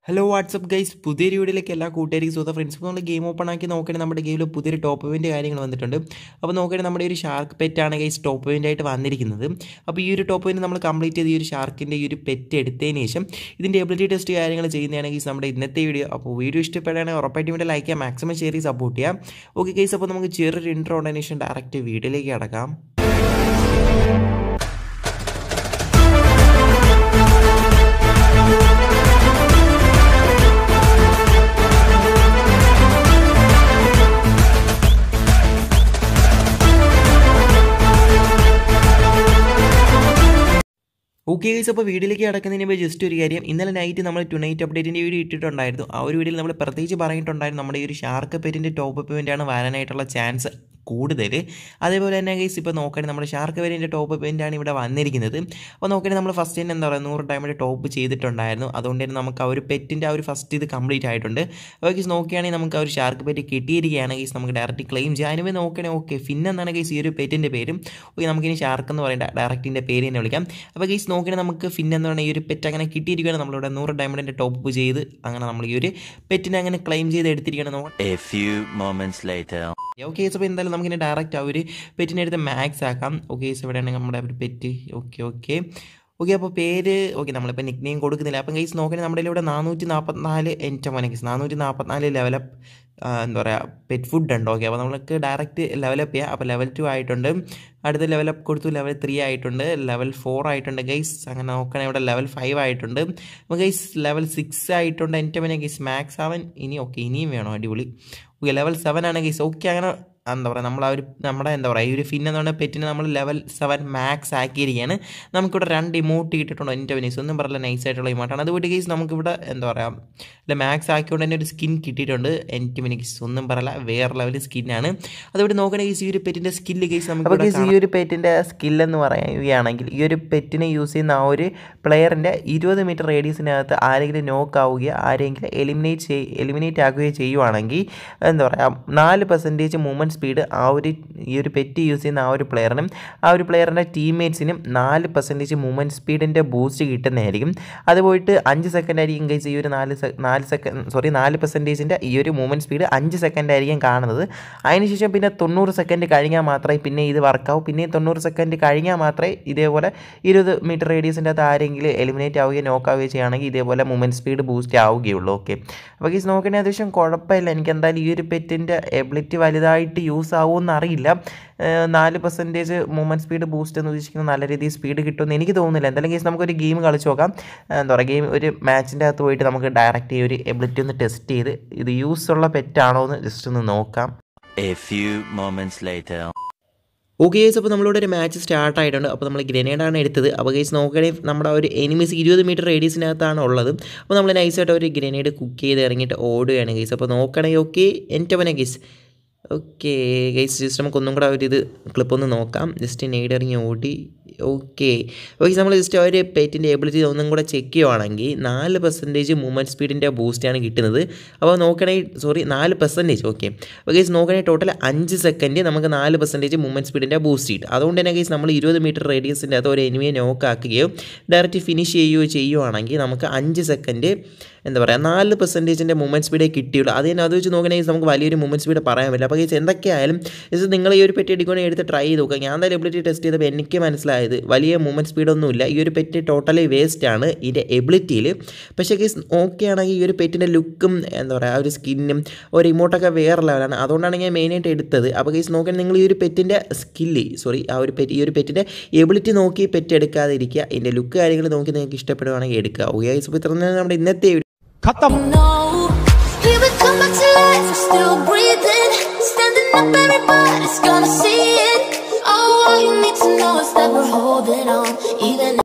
Hello WhatsApp guys, പുതിയൊരു വീഡിയോയിലേക്ക് എല്ലാ കൂട്ടുകാർക്കും സ്വന്തം ഫ്രണ്ട്സ്. ഇപ്പോൾ നമ്മൾ ഗെയിം ഓപ്പൺ ആക്കി നോക്കുകയാണെങ്കിൽ നമ്മുടെ ഗെയിമിൽ പുതിയൊരു ടോപ്പ് ഇവൻ്റ് കാര്യങ്ങൾ വന്നിട്ടുണ്ട്. അപ്പോൾ നോക്കുകയാണെങ്കിൽ നമ്മുടെ ഒരു ഷാർക്ക് പെറ്റാണ് ഗൈസ് ടോപ്പ് ഇവൻ്റ് ആയിട്ട് വന്നിരിക്കുന്നത്. അപ്പോൾ ഈ ഒരു ടോപ്പ് ഇവൻ്റ് നമ്മൾ കംപ്ലീറ്റ് ചെയ്ത് ഈ ഒരു ഷാർക്കിൻ്റെ ഈ ഒരു പെറ്റ് എടുത്തതിന് ശേഷം ഇതിൻ്റെ എബിലിറ്റി ടെസ്റ്റ് കാര്യങ്ങൾ ചെയ്യുന്നതാണെങ്കിൽ നമ്മുടെ ഇന്നത്തെ വീഡിയോ. അപ്പോൾ വീഡിയോ ഇഷ്ടപ്പെടുകയാണെങ്കിൽ ഉറപ്പായിട്ടും വീഡിയോ ലൈക്ക് ചെയ്യുക, മാക്സിമം ഷെയർ ചെയ്ത് സപ്പോർട്ട് ചെയ്യാം. ഓക്കെ ഗൈസ്, അപ്പോൾ നമുക്ക് ചെറിയൊരു ഇൻട്രോ ഉണ്ടതിന് ശേഷം ഡയറക്റ്റ് വീഡിയോയിലേക്ക് കടക്കാം. ഓക്കെ ഗൈസ്, അപ്പോൾ വീഡിയോയിലേക്ക് കിടക്കുന്നതിന് മുമ്പ് ജസ്റ്റ് ഒരു കാര്യം, ഇന്നലെ നൈറ്റ് നമ്മൾ ടുനൈറ്റ് അപ്ഡേറ്റിൻ്റെ വീഡിയോ ഇട്ടിട്ടുണ്ടായിരുന്നു. ആ ഒരു വീഡിയോയിൽ നമ്മൾ പ്രത്യേകിച്ച് പറഞ്ഞിട്ടുണ്ടായിരുന്നു നമ്മുടെ ഈ ഒരു ഷാർക്ക് പെറ്റിൻ്റെ ടോപ്പ് അപ്പ് ഇവൻ്റാണ് വരാനായിട്ടുള്ള ചാൻസ് കൂടുതൽ. അതേപോലെ തന്നെ ഗൈസ് ഇപ്പോൾ നോക്കുകയാണെങ്കിൽ നമ്മുടെ ഷാർക്ക് പെറ്റിൻ്റെ ടോപ്പ് അപ്പ് ഇവൻ്റാണ് ഇവിടെ വന്നിരിക്കുന്നത്. അപ്പോൾ നോക്കുകയാണെങ്കിൽ നമ്മൾ ഫസ്റ്റ് തന്നെ എന്താ പറയുക 100 ടൈമിൽ ടോപ്പ് ചെയ്തിട്ടുണ്ടായിരുന്നു. അതുകൊണ്ട് തന്നെ നമുക്ക് ആ ഒരു പെറ്റിൻ്റെ ആ ഒരു ഫസ്റ്റ് ഇത് കംപ്ലീറ്റ് ആയിട്ടുണ്ട്. അപ്പോൾ ഗൈസ് നോക്കുകയാണെങ്കിൽ നമുക്ക് ആ ഒരു ഷാർക്ക് പെറ്റ് കിട്ടിയിരിക്കുകയാണ് ഗൈസ്, നമുക്ക് ഡയറക്റ്റ് ക്ലെയിം ചെയ്യാം. അതിനുമേ നോക്കുകയാണെങ്കിൽ ഓക്കെ ഫിൻ എന്നാണ് ഗൈസ് ഈ ഒരു പെറ്റിൻ്റെ പേരും. ഓക്കെ, നമുക്കിനി ഷാർക്ക് എന്ന് പറയേണ്ട ഡയറക്റ്റിൻ്റെ പേര് തന്നെ വിളിക്കാം. അപ്പോൾ ഗൈസ് നോക്കുകയാണെങ്കിൽ നമുക്ക് ഫിൻ എന്ന് പറഞ്ഞാൽ ഈ ഒരു പെറ്റ് അങ്ങനെ കിട്ടിയിരിക്കുകയാണ്. നമ്മളിവിടെ 100 ഡയമണ്ടിൻ്റെ ടോപ്പ് ചെയ്ത് അങ്ങനെ നമ്മൾ ഈ ഒരു പെറ്റിനെ അങ്ങനെ ക്ലെയിം ചെയ്ത് എടുത്തിരിക്കുകയാണ്. ഓക്കെ ഗൈസ്, അപ്പോൾ എന്തായാലും നമുക്കിനി ഡയറക്റ്റ് ആ ഒരു പെറ്റിനെ എടുത്ത് മാക്സ് ആക്കാം. ഓക്കെ ഗൈസ്, എവിടെയാണെങ്കിൽ നമ്മുടെ ഒരു പെറ്റ്. ഓക്കെ അപ്പോൾ പേര് ഓക്കെ നമ്മളിപ്പോൾ നിക്ക് നെയിം കൊടുക്കുന്നില്ല. അപ്പം ഗൈസ് നോക്കണേ നമ്മുടെ ഇവിടെ 444 എൻ്റെ മോനെ ഗൈസ് 444 ലെവലപ്പ് എന്താ പറയുക പെറ്റ് ഫുഡ് ഉണ്ട്. ഓക്കെ, അപ്പോൾ നമുക്ക് ഡയറക്റ്റ് ലെവലപ്പ് ചെയ്യാം. അപ്പോൾ ലെവൽ 2 ആയിട്ടുണ്ട്, അടുത്ത ലെവലപ്പ് കൊടുത്തു, ലെവൽ 3 ആയിട്ടുണ്ട്, ലെവൽ 4 ആയിട്ടുണ്ട് ഗൈസ്. അങ്ങനെ നോക്കണേ ഇവിടെ ലെവൽ 5 ആയിട്ടുണ്ട്. അപ്പോൾ ഗൈസ് ലെവൽ 6 ആയിട്ടുണ്ട് എൻ്റെ മോനെ ഗൈസ്. മാക്സ് ആവാൻ ഇനിയും വേണോ? അടിപൊളി. ഓക്കെ ലെവൽ 7 ആണ് ഗൈസ്. ഓക്കെ, അങ്ങനെ എന്താ പറയുക നമ്മൾ നമ്മുടെ എന്താ പറയുക ഈ ഒരു ഫിൻ എന്ന് പറഞ്ഞ പെറ്റിനെ നമ്മൾ ലെവൽ 7 മാക്സ് ആക്കിയിരിക്കുകയാണ്. നമുക്കിവിടെ 2 ഇമോട്ട് കിട്ടിയിട്ടുണ്ട്. എൻ്റെ വിനീസ് ഒന്നും പറയില്ല, നൈസായിട്ടുള്ള ഇമോട്ടാണ്. അതുകൊണ്ട് ഗൈസ് നമുക്കിവിടെ എന്താ പറയുക മാക്സ് ആക്കിക്കൊണ്ട് തന്നെ ഒരു സ്കിൻ കിട്ടിയിട്ടുണ്ട്. എൻ്റെ വിനീസ് ഒന്നും പറയില്ല, വേറെ ലെവൽ സ്കിന്നാണ്. അതുകൊണ്ട് നോക്കണേ ഗൈസ് ഈ ഒരു പെറ്റിൻ്റെ സ്കില്ല് ഗൈസ് നമുക്ക് ഈ ഒരു പെറ്റിൻ്റെ സ്കില്ലെന്ന് പറയുകയാണെങ്കിൽ ഈ ഒരു പെറ്റിനെ യൂസ് ചെയ്യുന്ന ആ ഒരു പ്ലെയറിൻ്റെ 20 മീറ്റർ റേഡിയസിനകത്ത് ആരെങ്കിലും നോക്ക് ആവുകയോ ആരെങ്കിലും എലിമിനേറ്റ് ആക്കുകയോ ചെയ്യുവാണെങ്കിൽ എന്താ പറയുക 4% മൂവ്മെൻറ്റ് സ്പീഡ് ഈ ഒരു പെറ്റ് യൂസ് ചെയ്യുന്ന ആ ഒരു പ്ലെയറിനും ആ ഒരു പ്ലെയറിൻ്റെ ടീംമേറ്റ്സിനും 4% മൂവ്മെൻറ്റ് സ്പീഡിൻ്റെ ബൂസ്റ്റ് കിട്ടുന്നതായിരിക്കും. അത് പോയിട്ട് 5 സെക്കൻഡ് ആയിരിക്കും ഗൈസ് ഈ ഒരു 4% ഈ ഒരു മൂവ്മെൻറ്റ് സ്പീഡ് 5 സെക്കൻഡ് ആയിരിക്കും കാണുന്നത്. അതിനുശേഷം പിന്നെ 90 സെക്കൻഡ് കഴിഞ്ഞാൽ മാത്രമേ പിന്നെ ഇത് വർക്കാവും. പിന്നെ 90 സെക്കൻഡ് കഴിഞ്ഞാൽ മാത്രമേ ഇതേപോലെ 20 മീറ്റർ റേഡിയസിൻ്റെ അകത്ത് ആരെങ്കിലും എലിമിനേറ്റ് ആവുകയോ നോക്കാവുകയോ ചെയ്യുകയാണെങ്കിൽ ഇതേപോലെ മൂവ്മെൻറ്റ് സ്പീഡ് ബൂസ്റ്റ് ആവുകയുള്ളൂ. ഓക്കെ, അപ്പോൾ ഗൈസ് നോക്കണേ അത്യാവശ്യം കുഴപ്പമില്ല. എനിക്ക് എന്തായാലും ഈ ഒരു പെറ്റിൻ്റെ എബിലിറ്റി വലുതായിട്ട് യൂസ് ആവുമെന്ന് അറിയില്ല. 4% മൂവ്മെൻറ്റ് സ്പീഡ് ബൂസ്റ്റ് എന്ന് ഉദ്ദേശിക്കുന്നത് നല്ല രീതിയിൽ സ്പീഡ് കിട്ടുമെന്ന് എനിക്ക് തോന്നുന്നില്ല. എന്തായാലും കേസ് നമുക്കൊരു ഗെയിം കളിച്ച് നോക്കാം. എന്താ പറയുക ഒരു മാച്ചിൻ്റെ അകത്ത് പോയിട്ട് നമുക്ക് ഡയറക്റ്റ് ഈ ഒരു എബിലിറ്റി ഒന്ന് ടെസ്റ്റ് ചെയ്ത് ഇത് യൂസ് ഉള്ള പെറ്റാണോ എന്ന് ജസ്റ്റ് ഒന്ന് നോക്കാം. ഓക്കെ ഗൈസ്, അപ്പോൾ നമ്മളിവിടെ ഒരു മാച്ച് സ്റ്റാർട്ട് ആയിട്ടുണ്ട്. അപ്പോൾ നമ്മൾ ഗ്രനേഡാണ് എടുത്തത്. അപ്പോൾ ഗൈസ് നോക്കുകയാണെങ്കിൽ നമ്മുടെ ഒരു എനിമീസ് 20 മീറ്റർ റേഡിയസിനകത്താണ് ഉള്ളത്. അപ്പോൾ നമ്മൾ നൈസായിട്ട് ഒരു ഗ്രനേഡ് കുക്ക് ചെയ്ത് ഇറങ്ങിയിട്ട് ഓടുകയാണ് ഗൈസ്. അപ്പോൾ നോക്കുകയാണെങ്കിൽ ഓക്കെ എൻ്റെ മോനെ ഗൈസ്. ഓക്കെ ഗൈസ്, ജസ്റ്റ് നമുക്കൊന്നും കൂടെ ഇത് ക്ലിപ്പൊന്ന് നോക്കാം. ജസ്റ്റ് നെയ്ഡ് ഇറങ്ങി ഓടി. ഓക്കെ ഓക്കെ, നമ്മൾ ജസ്റ്റ് ആ ഒരു പെറ്റിൻ്റെ എബിലിറ്റി ഒന്നും കൂടെ ചെക്ക് ചെയ്യുവാണെങ്കിൽ 4% മൂവ്മെൻറ്റ് സ്പീഡിൻ്റെ ബൂസ്റ്റാണ് കിട്ടുന്നത്. അപ്പോൾ നോക്കണമെങ്കിൽ 4%. ഓക്കെ അപ്പോൾ ഗൈസ് നോക്കണമെങ്കിൽ ടോട്ടൽ 5 സെക്കൻഡ് നമുക്ക് 4% മൂവ്മെൻറ്റ് സ്പീഡിൻ്റെ ബൂസ്റ്റ് കിട്ടും. അതുകൊണ്ട് തന്നെ ഗൈസ് നമ്മൾ 20 മീറ്റർ റേഡിയസിൻ്റെ അകത്ത് ഒരു എനിമിയെ നോക്കാക്കുകയോ ഡയറക്റ്റ് ഫിനിഷ് ചെയ്യുകയാണെങ്കിൽ നമുക്ക് 5 സെക്കൻഡ് എന്താ പറയുക 4% മൂവ്മെൻറ്റ് സ്പീഡേ കിട്ടിയുള്ളൂ. അത് വെച്ച് നോക്കണമെങ്കിൽ നമുക്ക് വലിയൊരു മൂവ്മെൻറ്റ് സ്പീഡ് പറയാൻ പറ്റില്ല. അപ്പോൾ ഗൈസ് എന്തൊക്കെയായാലും ഇത് നിങ്ങൾ ഈ ഒരു പെറ്റ് എടുക്കുകയാണെങ്കിൽ എടുത്ത് ട്രൈ ചെയ്ത് നോക്കുക. ഞാൻ എന്തായാലും എബിലിറ്റി ടെസ്റ്റ് ചെയ്തപ്പോൾ എനിക്ക് മനസ്സിലായത് വലിയ മൂവ്മെൻറ്റ് സ്പീഡൊന്നുമില്ല. ഈ ഒരു പെറ്റ് ടോട്ടലി വേസ്റ്റാണ് ഇതിൻ്റെ എബിലിറ്റിയിൽ. പക്ഷേ ഗൈസ് ഓക്കെ ആണെങ്കിൽ ഈ ഒരു പെറ്റിൻ്റെ ലുക്കും എന്താ പറയുക ആ ഒരു സ്കിന്നും ഒരു ഇമോട്ടൊക്കെ വേറെ ലെവലാണ്. അതുകൊണ്ടാണ് ഞാൻ മെയിനായിട്ട് എടുത്തത്. അപ്പോൾ ഗൈസ് നോക്കുകയാണെങ്കിൽ നിങ്ങൾ ഈ ഒരു പെറ്റിൻ്റെ ഈ ഒരു പെറ്റിൻ്റെ എബിലിറ്റി നോക്കി പെറ്റ് എടുക്കാതെ ഇരിക്കുക. ഇതിൻ്റെ ലുക്ക് കാര്യങ്ങൾ നോക്കി നിങ്ങൾക്ക് ഇഷ്ടപ്പെടുവാണെങ്കിൽ എടുക്കുക. ഓക്കെ ഗൈസ്, അപ്പോൾ ഇത്ര നമ്മുടെ ഇന്നത്തെ Khatam. Here we come back to life, we're still breathing, standing up, everybody's gonna see it. Oh, all you need to know is that we're holding on, even